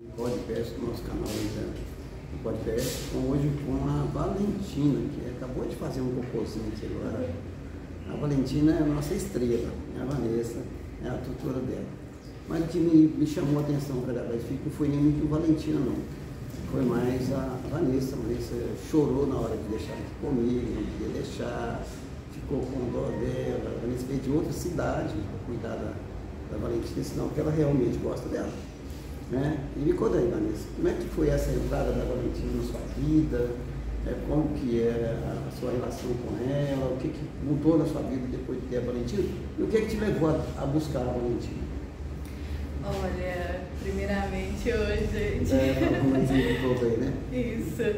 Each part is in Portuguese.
Podcast do nosso canal do podcast, hoje com a Valentina, que acabou de fazer um cocôzinho aqui agora. A Valentina é a nossa estrela, é a Vanessa, é a tutora dela. Mas o que me chamou a atenção para gravar esse vídeo não foi nem muito a Valentina, não. Foi mais a Vanessa. A Vanessa chorou na hora de deixar aqui comigo, não queria deixar, ficou com dó dela. A Vanessa veio de outra cidade para cuidar da Valentina, senão que ela realmente gosta dela. Né? E me conta aí, Vanessa, como é que foi essa entrada da Valentina na sua vida? Como que é a sua relação com ela? O que mudou na sua vida depois de ter a Valentina? E o que te levou a buscar a Valentina? Olha, primeiramente hoje, gente. Aí, né? Isso.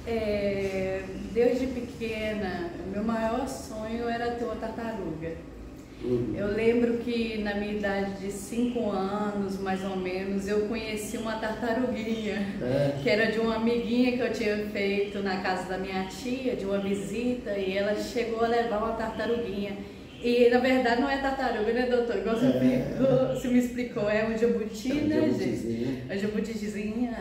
Desde pequena, meu maior sonho era ter uma tartaruga. Eu lembro que na minha idade de 5 anos, mais ou menos, eu conheci uma tartaruguinha, que era de uma amiguinha que eu tinha feito na casa da minha tia, de uma visita, e ela chegou a levar uma tartaruguinha. E na verdade não é tartaruga, né, doutor? Igual você me explicou, é um jabuti, né, gente? É um jabutizinha.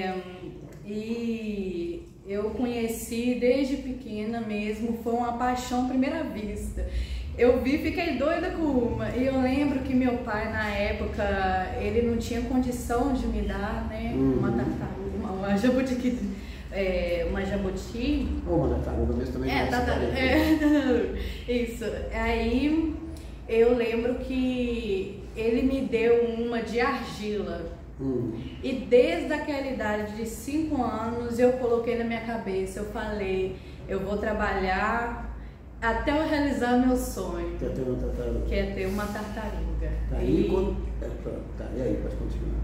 E eu conheci desde pequena mesmo, foi uma paixão à primeira vista. Eu vi, fiquei doida com uma, e eu lembro que meu pai na época, ele não tinha condição de me dar, né, uma tartaruga, uma jabuti, uma jabuti. Ou uma tartaruga mesmo também. Tartaruga. Isso. Aí eu lembro que ele me deu uma de argila. E desde aquela idade de 5 anos eu coloquei na minha cabeça, eu falei, eu vou trabalhar até eu realizar meu sonho. Quer ter uma tartaruga? Quer ter uma tartaruga. Tá, e aí, pode continuar.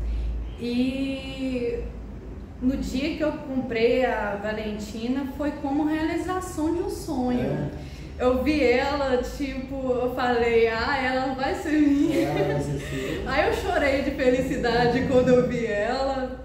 E no dia que eu comprei a Valentina foi como realização de um sonho. Eu vi ela, tipo, eu falei, ela vai ser minha. Aí eu chorei de felicidade quando eu vi ela.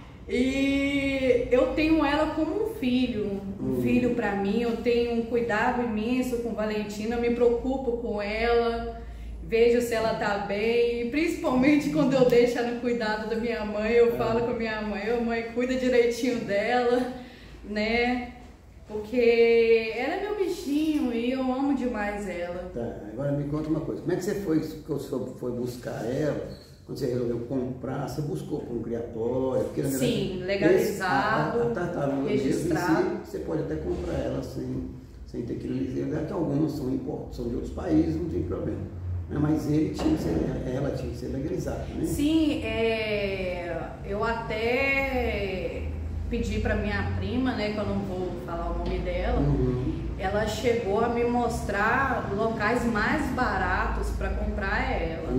E eu tenho ela como um filho para mim. Eu tenho um cuidado imenso com Valentina, eu me preocupo com ela, vejo se ela tá bem, e principalmente quando eu deixo ela no cuidado da minha mãe, eu falo com a minha mãe, mãe, cuida direitinho dela, né? Porque ela é meu bichinho e eu amo demais ela. Tá, agora me conta uma coisa, como é que você foi buscar ela? Quando você resolveu comprar, você buscou por um criatório? Porque, sim, legalizado, a tartaruga registrado. Mesmo, você pode até comprar ela sem ter que legalizar, que algumas são de outros países, não tem problema. Mas ela tinha que ser legalizada, né? Sim, eu até pedi para minha prima, né, que eu não vou falar o nome dela, ela chegou a me mostrar locais mais baratos para comprar ela,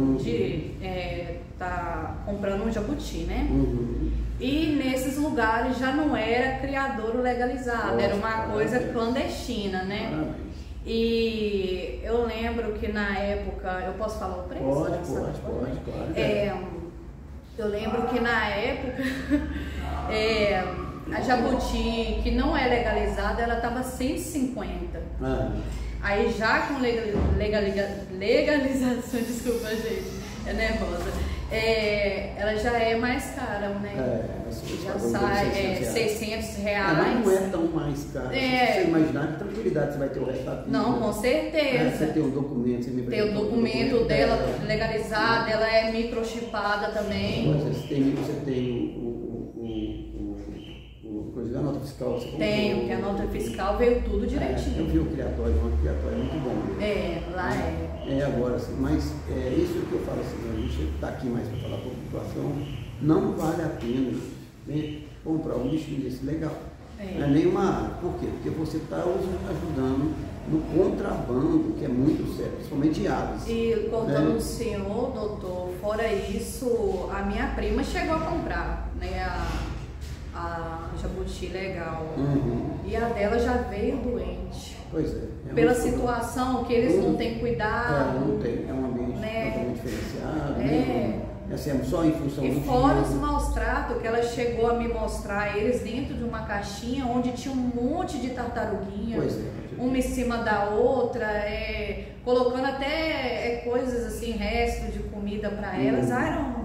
tá comprando um jabuti, né? E nesses lugares já não era criadouro legalizado, era uma coisa clandestina, né? E eu lembro que na época, eu posso falar o preço? Pode, claro. Eu lembro que na época a jabuti, que não é legalizada, ela estava 150. Aí já com legalização, desculpa gente, é nervosa, ela já é mais cara, né? Já sai R$600. Mas não é tão mais caro. Se você imaginar que tranquilidade você vai ter o resto da vida. Não, com certeza. Você tem um documento, você me tem o documento dela legalizado, ela é microchipada também. Você tem a nota fiscal? Tenho, que a nota fiscal veio tudo direitinho. Eu vi o criatório, o criatório é muito bom mesmo. Lá é. Agora, assim, mas isso que eu falo assim, a gente está aqui mais para falar para a população, não vale a pena comprar um bichinho desse legal. Não é nenhuma. Por quê? Porque você está ajudando no contrabando, que é muito sério, principalmente de aves. E contando o senhor, doutor, fora isso, a minha prima chegou a comprar, né, a jabuti legal. E a dela já veio doente. Pois é. Pela situação que eles não têm cuidado. Não tem, é um ambiente totalmente diferenciado. Assim, só em função e do fora os maus tratos que ela chegou a me mostrar eles dentro de uma caixinha onde tinha um monte de tartaruguinha, uma em cima da outra, colocando até coisas assim, resto de comida para elas.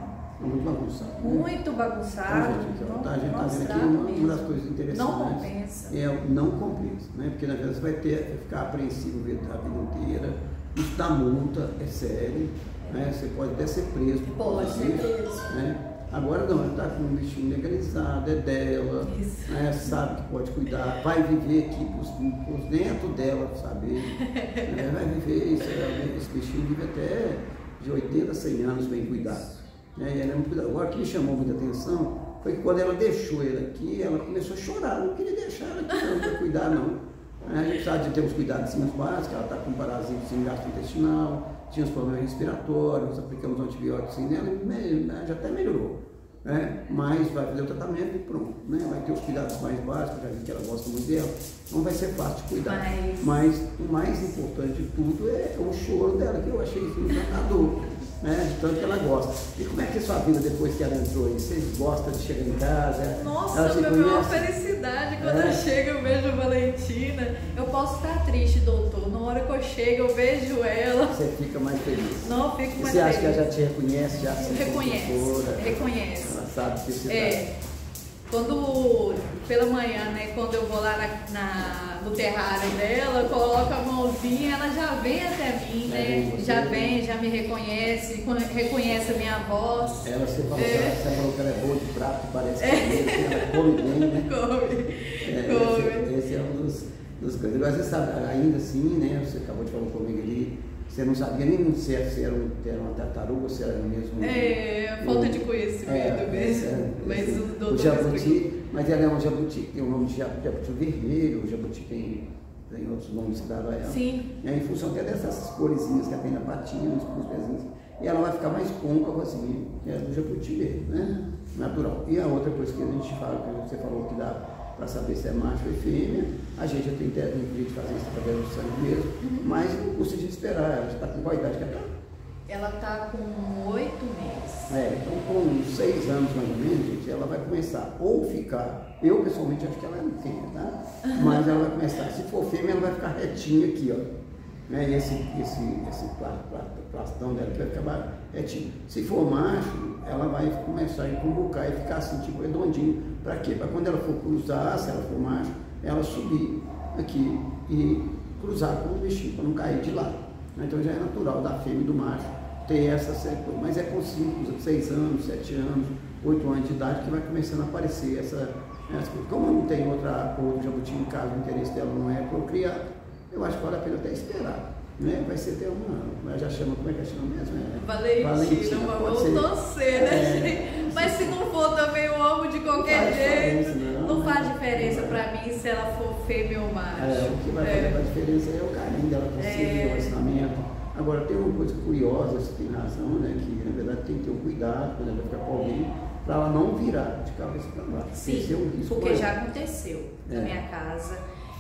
muito bagunçado. Muito bagunçado. Então, a gente está vendo aqui uma das coisas interessantes. Não compensa. Não compensa, né? Porque na verdade você vai ficar apreensivo a vida inteira. Isso dá multa, é sério. Né? Você pode até ser preso. Pode ser preso. Né? Agora não, ela está com um bichinho legalizado, é dela, né? Sabe que pode cuidar, vai viver aqui para os netos dela saber, né? Vai viver, esse bichinho vive até de 80 a 100 anos bem cuidado. Né? E ela é muito cuidado. Agora, o que me chamou muita atenção foi que quando ela deixou ele aqui, ela começou a chorar, não queria deixar ela aqui não, para cuidar não. A gente precisava de ter uns cuidados básicos, ela está com parasita gastrointestinal, tinha os problemas respiratórios, nós aplicamos antibióticos nela e já até melhorou. Né? Mas vai fazer o tratamento e pronto. Né? Vai ter os cuidados mais básicos, já vi que ela gosta muito dela, não vai ser fácil de cuidar. Mas o mais importante de tudo é o choro dela, que eu achei isso encantador. Né? De tanto que ela gosta. E como é que é a sua vida depois que ela entrou aí? Vocês gostam de chegar em casa? Nossa, foi a maior felicidade quando eu chego, eu vejo a Valentina. Eu posso estar triste, doutor. Na hora que eu chego, eu vejo ela. Você fica mais feliz. Não, eu fico mais feliz. Você acha que ela já te reconhece? Já reconhece. Ela sabe que você Quando, pela manhã, né, quando eu vou lá no terrário dela, coloco a mãozinha, ela já vem até mim, né? Já vem, já me reconhece a minha voz. Ela, você falou que ela é boa de prato, parece que ela come bem, né? Come. Esse é um dos coisas. Agora você sabe, ainda assim, né? Você acabou de falar comigo ali, você não sabia nem se era uma tartaruga ou se era mesmo. Falta de conhecimento mesmo. Mas o jabuti, mas ela é um jabuti, tem o nome de jabuti vermelho, o jabuti tem outros nomes que daram a ela. Sim. Em função até dessas coresinhas que ela tem na patinha, nos pezinhos. E ela vai ficar mais côncava assim, que é do jabuti mesmo, né? Natural. E a outra coisa que a gente fala, que você falou que dá para saber se é macho ou fêmea, a gente já tem técnica de fazer isso através do sangue mesmo, mas não custa de esperar. Ela está com qual idade que ela está? Ela está com 8 meses. Então com 6 anos mais ou menos, gente, ela vai começar ou ficar, eu pessoalmente acho que ela é fêmea, tá? Mas ela vai começar, se for fêmea, ela vai ficar retinha aqui, ó. Né? E esse plastão dela que vai ficar retinho. Se for macho, ela vai começar a encumbucar e ficar assim, tipo redondinho. Para quê? Para quando ela for cruzar, se ela for macho, ela subir aqui e cruzar com o bichinho, para não cair de lado. Então já é natural da fêmea e do macho ter essa coisa. Mas é com 5, 6 anos, 7 anos, 8 anos de idade que vai começando a aparecer essa coisa. Como não tem outro jabuti em casa, o interesse dela não é procriar, eu acho que vale a pena até esperar. Né? Vai ser até uma. Já chama, como é que chama mesmo? Valentina, vamos torcer, né, gente? Mas se não for também, eu amo de qualquer jeito. Não faz diferença pra mim se ela for fêmea ou macho. O que vai fazer a diferença é o carinho dela com você, o relacionamento. Agora, tem uma coisa curiosa, você tem razão, né? Que na verdade tem que ter um cuidado quando ela vai ficar com alguém, para ela não virar de cabeça para baixo. Sim, porque já aconteceu na minha casa.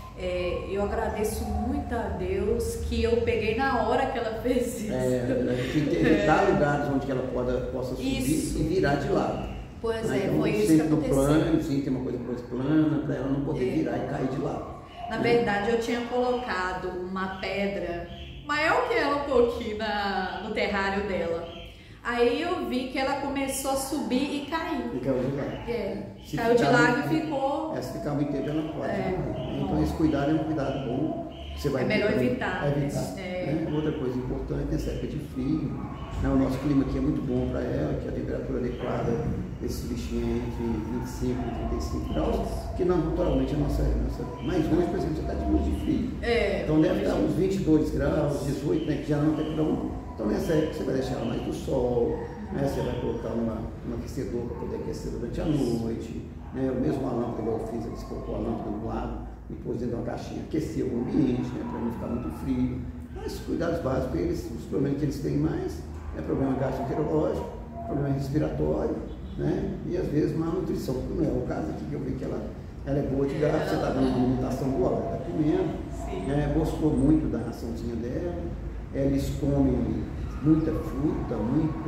Eu agradeço muito a Deus que eu peguei na hora que ela fez isso. Tem que evitar lugares onde ela possa subir e virar de lado. Pois então, foi isso que aconteceu. Plano, sim, tem uma coisa plana, para ela não poder virar e cair de lado. Na verdade, eu tinha colocado uma pedra maior que ela um pouquinho no terrário dela. Aí eu vi que ela começou a subir e caiu. E caiu de lado. Caiu de lado e ficou. Se ficar muito tempo, ela não pode. Então esse cuidado é um cuidado bom. Você vai melhor evitar. Né? Outra coisa importante nessa época de frio, né? O nosso clima aqui é muito bom para ela, que a temperatura adequada desse bichinho é entre 25 e 35 graus, que naturalmente a nossa mais longe, por exemplo, já está de muito de frio. Então deve estar uns 22 graus, 18, né? Que já não tem problema. Então nessa época você vai deixar ela mais do sol, né? Você vai colocar um aquecedor para poder aquecer durante a noite, né? O mesmo a lâmpada, igual eu fiz aqui, você colocou a lâmpada do lado e pôs dentro de uma caixinha, aquecer o ambiente, né? Para não ficar muito frio. Mas cuidados básicos, os problemas que eles têm mais é problema gastroenterológico, problema respiratório, né? E às vezes malnutrição, que não é o caso aqui que eu vi que ela é boa de gato, você está dando uma alimentação boa, ela está comendo, gostou muito da raçãozinha dela. Eles comem muita fruta,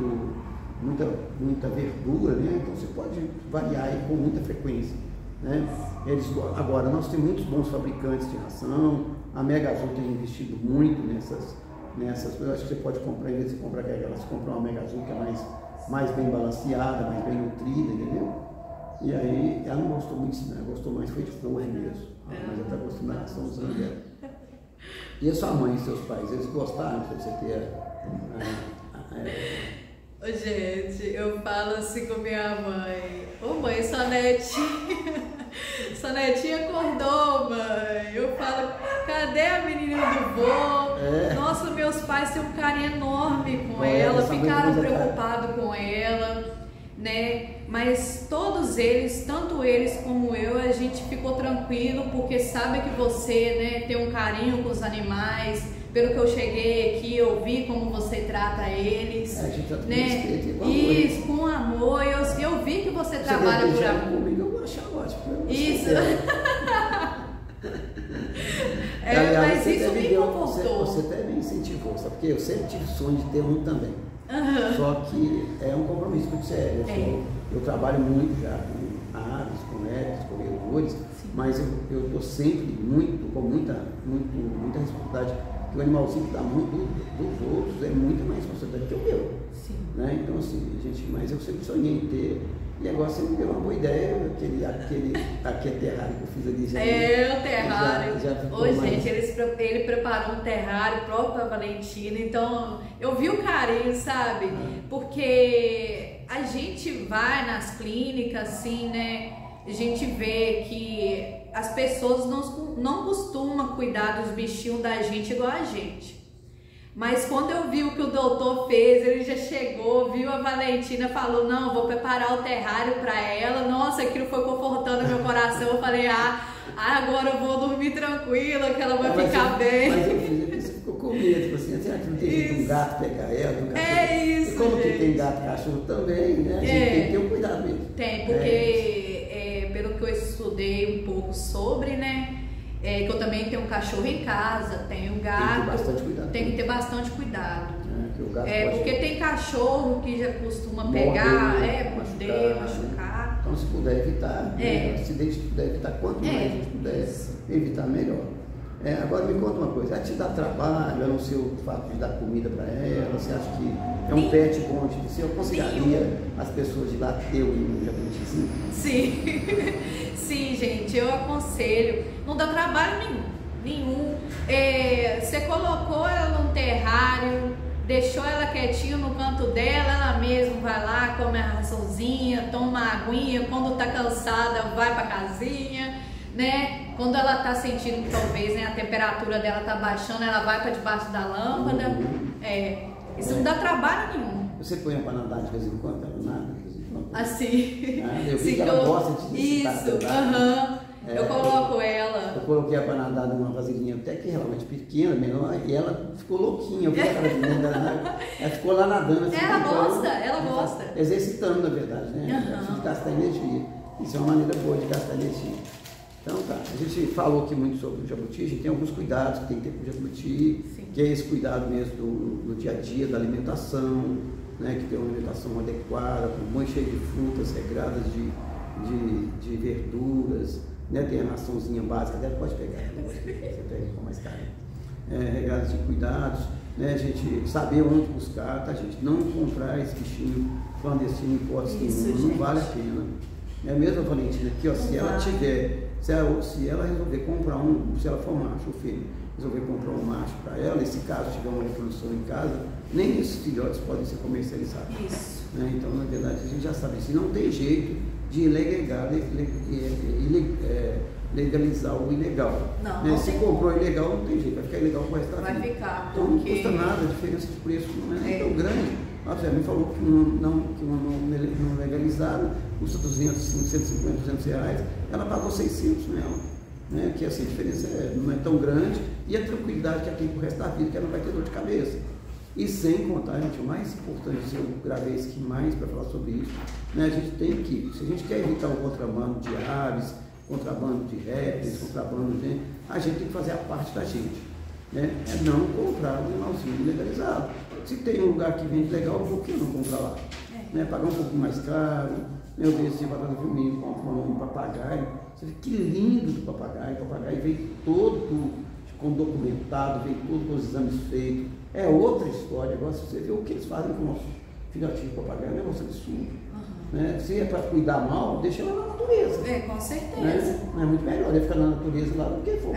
muita verdura, né? Então você pode variar aí com muita frequência, né? Agora, nós temos muitos bons fabricantes de ração, a Mega Azul tem investido muito nessas coisas. Acho que você pode comprar, em vez de comprar aquela, você compra uma Mega Azul que é mais mais bem balanceada, mais bem nutrida, entendeu? E aí ela não gostou muito disso, né? Ela gostou mais foi de flor mesmo. Mas ela está gostando da raçãozinha dela. E a sua mãe e seus pais, eles gostaram de você ter Gente, eu falo assim com minha mãe: ô mãe, sua netinha acordou, mãe. Eu falo: cadê a menina do vô? Nossa, meus pais têm um carinho enorme com ela, ficaram preocupados com ela, né? Mas todos eles, tanto eles como eu, a gente ficou tranquilo porque sabe que você, né, tem um carinho com os animais. Pelo que eu cheguei aqui, eu vi como você trata eles, né? Isso, com amor. Eu vi que você trabalha por amor. Comigo, eu vou achar ótimo. Isso. Mas isso me confortou. Você até me incentivou, sabe? Porque eu sempre tive sonho de ter um também. Só que é um compromisso muito sério. Eu trabalho muito já com aves, com répteis, com roedores, mas eu estou sempre com muita responsabilidade. Porque o animalzinho que dá muito dos outros é muito mais responsabilidade que o meu. Né? Então, assim, mas eu sempre sonhei em ter. E agora você me deu uma boa ideia, aquele terrário que eu fiz ali já. O terrário. Gente, ele preparou um terrário próprio para a Valentina, então eu vi o carinho, sabe? Porque a gente vai nas clínicas, assim, né? A gente vê que as pessoas não costumam cuidar dos bichinhos da gente igual a gente. Mas quando eu vi o que o doutor fez, ele já chegou, viu a Valentina, falou: não, vou preparar o terrário para ela. Nossa, aquilo foi confortando meu coração. Eu falei: agora eu vou dormir tranquila, que ela vai ficar bem. Mas eu fiz, você ficou com medo, tipo assim, será que não tem jeito de um gato pegar ela? Isso, e como que tem gato e cachorro também, né? A gente tem que ter um cuidado mesmo. Tem, porque pelo que eu estudei um pouco sobre, né? Que eu também tenho um cachorro em casa, tenho um gato. Tem que ter bastante cuidado. Porque tem cachorro que já costuma pegar, machucar. Então, se puder evitar, acidente que puder evitar, quanto mais a gente puder evitar, melhor. Agora me conta uma coisa: te dá trabalho, a não ser o fato de dar comida para ela? Você acha que é um pet bom? Você aconselharia as pessoas de lá ter um jabutizinho? Sim. Sim, gente, eu aconselho. Não dá trabalho nenhum. Você colocou ela num terrário, deixou ela quietinha no canto dela, ela mesma vai lá, come a raçãozinha, toma uma aguinha, quando tá cansada vai pra casinha, né? Quando ela tá sentindo que talvez, né, a temperatura dela tá baixando, ela vai pra debaixo da lâmpada. Isso não dá trabalho nenhum. Você põe pra nadar de vez em quando? Ela nada de vez em quando? Assim. Eu vi que ela gosta de Isso, eu coloco ela. Eu coloquei ela para nadar numa vasilhinha até que realmente pequena, menor, e ela ficou louquinha. Eu vi aquela menina, ela ficou lá nadando. Assim, ela gosta. Exercitando, na verdade, né? Ela precisa gastar energia. Isso é uma maneira boa de gastar energia. Então tá, a gente falou aqui muito sobre o jabuti, a gente tem alguns cuidados que tem que ter com o jabuti, que é esse cuidado mesmo do dia a dia, da alimentação, né? Que tem uma alimentação adequada, com banho cheio de frutas regradas, de verduras, né? Tem a raçãozinha básica dela, pode pegar, você pega com mais carinho. Regradas de cuidados, né? A gente saber onde buscar, tá, gente? Não comprar esse bichinho clandestino em hipótese nenhuma, não vale a pena. É mesmo a Valentina aqui, ó, se ela resolver comprar se ela for macho ou fêmea, resolver comprar um macho para ela, se caso tiver uma reprodução em casa, nem esses filhotes podem ser comercializados. Isso. Né? Então, na verdade, a gente já sabe isso. Não tem jeito de legalizar o ilegal. Não, né? não Se comprou ilegal, não tem jeito, vai ficar ilegal com o resto da vida. Vai ficar. Então não custa nada, a diferença de preço não é tão grande. Você me falou que não legalizado custa 200, 150, 200 reais, ela pagou 600 nela. Né? Que assim, a diferença não é tão grande e a tranquilidade que ela tem pro resto da vida, que ela não vai ter dor de cabeça. E sem contar, gente, o mais importante, eu gravei isso aqui mais para falar sobre isso, né? A gente tem que, se a gente quer evitar o contrabando de aves, contrabando de répteis, contrabando de... a gente tem que fazer a parte da gente, né? É não comprar um animalzinho legalizado. Se tem um lugar que vende legal, por que não comprar lá? Né? Pagar um pouco mais caro. Eu vi esse batata filminho, comprou um papagaio. Você vê que lindo do papagaio. O papagaio veio todo documentado, veio todo com os exames feitos. É outra história. Agora, se você vê o que eles fazem com nossos filhotinho de papagaio é um negócio absurdo. Né? Se é para cuidar mal, deixa ela na natureza. Com certeza. Né? É muito melhor ele ficar na natureza lá do que for.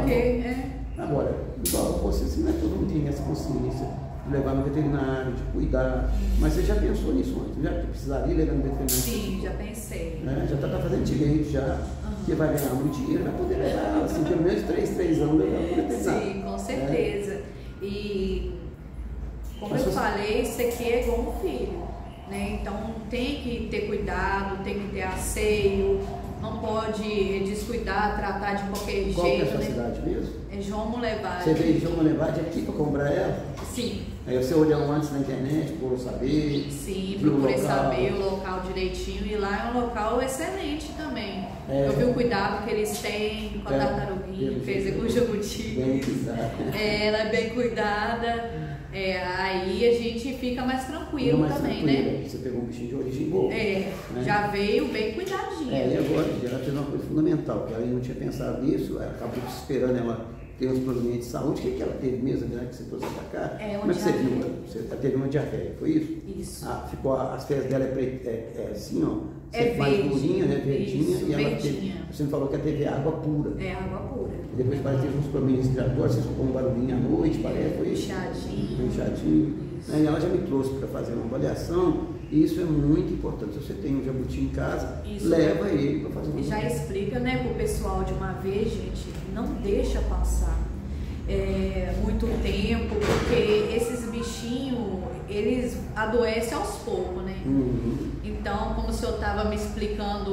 Agora, igual você, se não é todo mundo tem essa consciência de levar no veterinário, de cuidar. Mas você já pensou nisso antes? Já precisaria levar no veterinário? Sim, já pensei. Né? Já está fazendo direito já. Que vai ganhar muito dinheiro, vai poder levar assim, pelo menos 3 anos levar no veterinário. Sim, com certeza. E como eu falei, isso aqui é igual um filho. Né? Então tem que ter cuidado, tem que ter asseio, não pode descuidar, tratar de qualquer jeito. Qual que é a sua cidade mesmo? É João Molevade. Você veio de João Molevade aqui para comprar ela? Sim. Aí você olhou antes na internet, procurou saber? Sim, procurei saber o local direitinho e lá é um local excelente também. Eu vi o cuidado que eles têm com a tartaruguinha, fez com o jabuti. Bem cuidada. Ela é bem cuidada. Aí a gente fica mais tranquilo também, né? Você pegou um bichinho de origem boa. Né? Já veio bem cuidadinho. E agora, ela fez uma coisa fundamental, que ela não tinha pensado nisso, ela acabou esperando ela ter uns problemas de saúde. O que ela teve mesmo, né, que você trouxe pra cá? Como é que você viu? Você teve uma diarreia, foi isso? Isso. Ficou, as fezes dela assim, ó. Mais verde, durinha, né? Verdinha. Isso, e ela verdinha. você me falou que ela teve água pura. Água pura. E depois parece que teve uns problemas respiratórios, você escutou um barulhinho à noite, parece, foi isso? Inchadinho. E ela já me trouxe para fazer uma avaliação, e isso é muito importante. Se você tem um jabuti em casa, leva ele para fazer uma avaliação. Já explica, né, pro pessoal de uma vez, gente, não deixa passar muito tempo, porque esses bichinhos, eles adoecem aos poucos, né? Então, como o senhor estava me explicando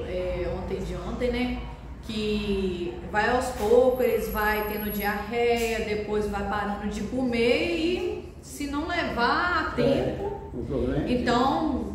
ontem, né? Que vai aos poucos, eles vai tendo diarreia, depois vai parando de comer e se não levar a tempo, então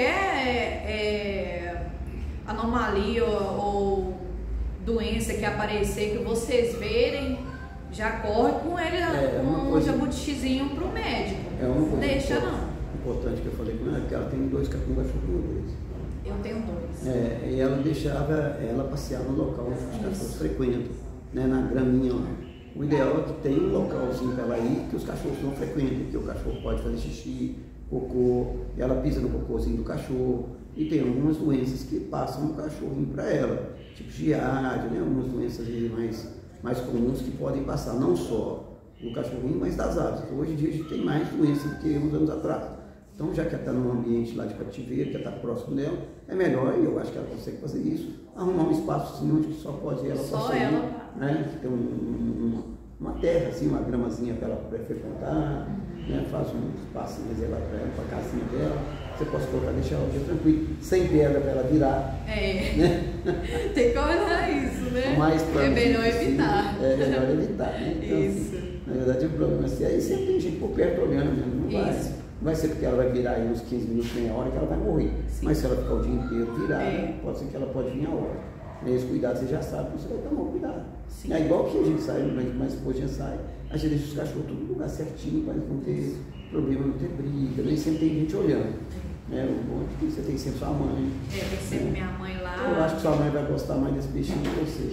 qualquer anomalia ou doença que aparecer, que vocês verem, já corre com ele, um jabutizinho pro médico. Não deixa não. Importante que eu falei com ela, que ela tem um cachorros. Eu tenho 2. E ela deixava ela passear no local onde os cachorros frequentam, né, na graminha lá. O ideal é que tenha um localzinho para ela ir que os cachorros não frequentam, que o cachorro pode fazer xixi, cocô, e ela pisa no cocôzinho do cachorro. E tem algumas doenças que passam no cachorrinho para ela, tipo giardia, né, algumas doenças mais comuns que podem passar, não só no cachorrinho, mas das aves. Hoje em dia a gente tem mais doenças do que uns anos atrás. Então, já que ela está num ambiente lá de cativeiro, que ela está próximo dela, é melhor, e eu acho que ela consegue fazer isso, arrumar um espaço assim, onde só pode ela passear, né? Tem uma terra, assim, uma gramazinha para ela frequentar, né? Faz um espaço reservado para ela, para a casinha dela, você pode colocar, deixar ela o dia tranquilo, sem pedra para ela virar. Né? Tem que olhar isso, né? É melhor evitar. É melhor evitar, né? Então, isso. Assim, na verdade, o problema é assim, aí sempre tem gente por perto olhando mesmo, não vai. Não vai ser porque ela vai virar aí uns 15 minutos, meia hora que ela vai morrer. Mas se ela ficar o dia inteiro virada, pode ser que ela pode vir a hora. Esse cuidado você já sabe, você vai tomar cuidado. É igual que a gente sai, mas depois a gente sai, a gente deixa os cachorros tudo no lugar certinho, para não ter problema, não ter briga, nem sempre tem gente olhando. O bom é que você tem sempre sua mãe. Tem sempre minha mãe lá. Eu acho que sua mãe vai gostar mais desse bichinho que você.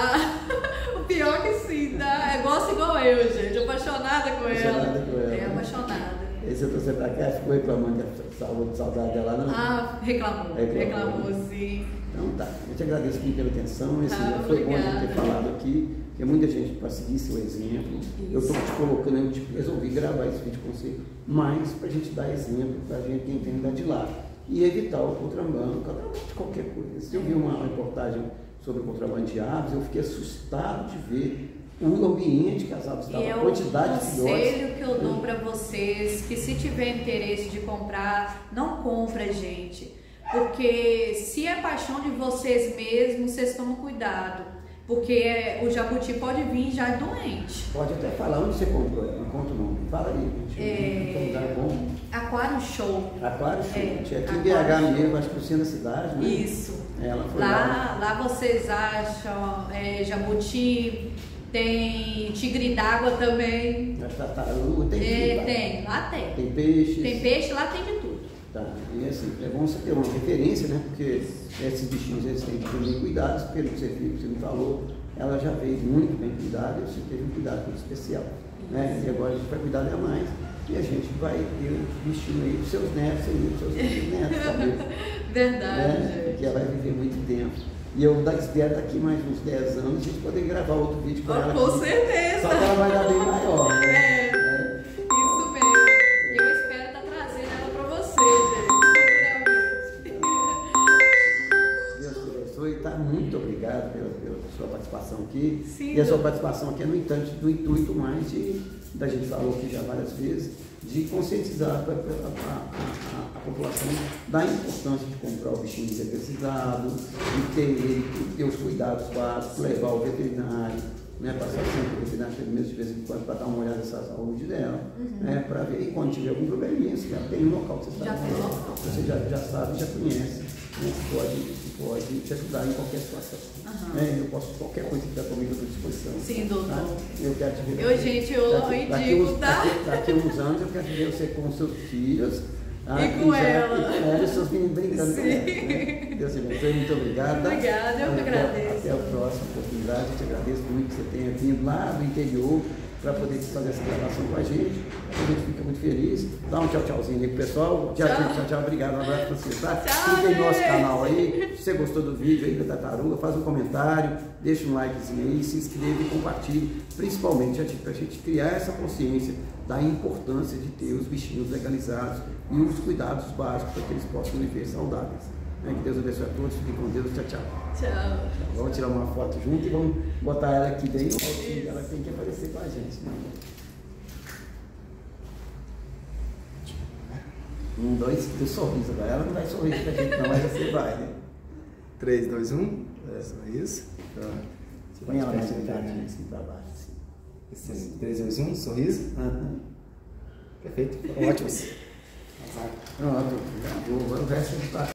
O pior que sim, tá? Gosta igual eu, gente. Apaixonada com ela. Apaixonada. E você trouxe pra cá, ficou reclamando de saudade dela, não? Reclamou sim. Então tá, eu te agradeço muito pela atenção, foi bom a gente ter falado aqui, porque muita gente para seguir seu exemplo. Eu estou te colocando, eu resolvi gravar esse vídeo com você, mas para a gente dar exemplo, para a gente quem tem de lá, e evitar o contrabando de qualquer coisa. Se eu vi uma reportagem sobre o contrabando de aves, eu fiquei assustado de ver o ambiente que as aves estavam, a quantidade de filhotes. O conselho que eu dou para vocês, que se tiver interesse de comprar, não compra, gente. Porque se é paixão de vocês mesmos, vocês tomam cuidado. Porque o jabuti pode vir já doente. Pode até falar onde você comprou, me conta o nome. Fala aí, gente. Um lugar bom. Aquário Show. Aquário Show. Aqui em BH mesmo, acho que no centro da cidade, né? Isso. Ela foi lá vocês acham jabuti, tem tigre d'água também. Tartaruga, tem tudo. Lá tem. Tem peixe. Tem peixe, lá tem de tudo. Tá, e assim, é bom você ter uma referência, né? Porque esses bichinhos eles têm que ter bem cuidados, pelo que você viu, que você me falou, ela já veio muito bem cuidada, e você teve um cuidado muito especial. Né? E agora a gente vai cuidar dela mais. e a gente vai ter vestindo aí os seus netos e os seus netos, talvez. Verdade. Né? Porque ela vai viver muito tempo. E eu espero daqui mais uns 10 anos a gente poder gravar outro vídeo com ela. Com certeza. Só que ela vai dar bem maior. Né? Isso mesmo. E eu espero estar trazendo ela para você, gente. Deus te abençoe. Tá? Muito obrigado pela sua participação aqui. Sim, e a sua participação aqui é, no entanto, do intuito mais da gente falou aqui já várias vezes, de conscientizar a população da importância de comprar o bichinho necessitado, de ter os cuidados básicos, levar o veterinário, né, passar sempre o veterinário pelo menos de vez em quando para dar uma olhada nessa saúde dela, né, para ver, e quando tiver algum probleminha, você já tem um local que você sabe, você já sabe, já conhece, né, que pode te ajudar em qualquer situação. Eu posso, qualquer coisa que está comigo, à disposição. Sim, doutor. Tá? Eu quero te ver. Eu indico, tá? Daqui a uns anos eu quero ver você com os seus filhos. E com ela. E os seus meninos brincando com ela. Né? Deus te abençoe, muito obrigado. Obrigada, eu que agradeço. Até a próxima oportunidade. Eu te agradeço muito que você tenha vindo lá do interior para poder fazer essa gravação com a gente. A gente fica muito feliz. Dá um tchauzinho aí pro pessoal. Tchau. Obrigado. Um abraço para você, tá? Clique no nosso canal aí. Se você gostou do vídeo aí da tartaruga, faz um comentário, deixa um likezinho aí, se inscreve e compartilhe. Principalmente para a gente criar essa consciência da importância de ter os bichinhos legalizados e os cuidados básicos para que eles possam viver saudáveis. Que Deus abençoe a todos. Fiquem com Deus. Tchau. Vamos tirar uma foto junto e vamos botar ela aqui bem no altinho. Ela tem que aparecer com a gente. Né? 1, 2, tu sorriso agora. Ela não vai sorrir pra gente não, mas você vai, né? 3, 2, 1. Sorriso. Põe ela mais viradinha assim pra baixo. Assim. 3, 2, 1. Sorriso. Perfeito. Ótimo. Pronto. Agora o resto está.